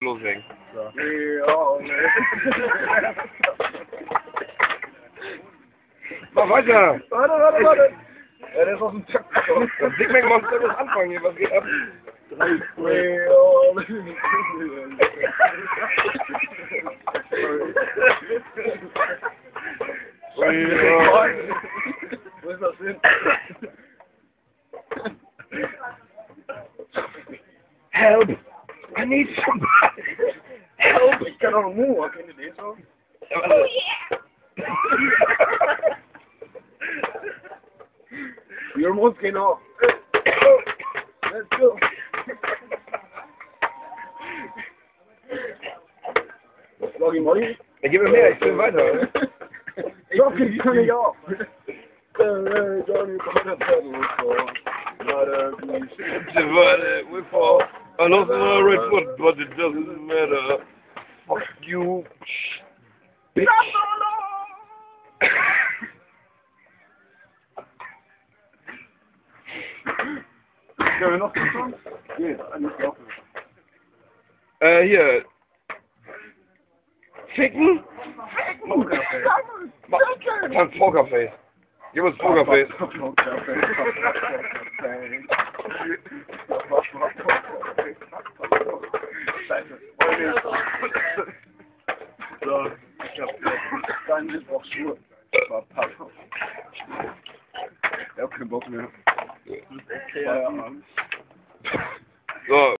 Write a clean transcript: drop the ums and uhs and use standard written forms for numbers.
loslegen. So. Ja, Mach weiter! Warte. Ja, der ist aus dem Takt gekommen. Das Big Mac Monster muss anfangen hier, was geht ab? 3, 2, Wo ist das hin? Help! I need somebody! Help! Ich kann auch einen Moonwalk, kennt ihr den so? Oh Wir haben uns gehen auf. Let's go. Loggy Molly? Ja, gib mir mehr, ich will weiter. Ich kann nicht auf. Johnny Potter Pedal We fall. I lost my red foot, but it doesn't matter. Fuck you, bitch. Können wir noch zusammen? Nee, nicht laufen. Hier. Ficken? Dann Pokerface. Gib uns Pokerface. Scheiße. So, ich hab deinen Mittwochschuhe. Verpasst. Ich hab keinen Bock mehr. So.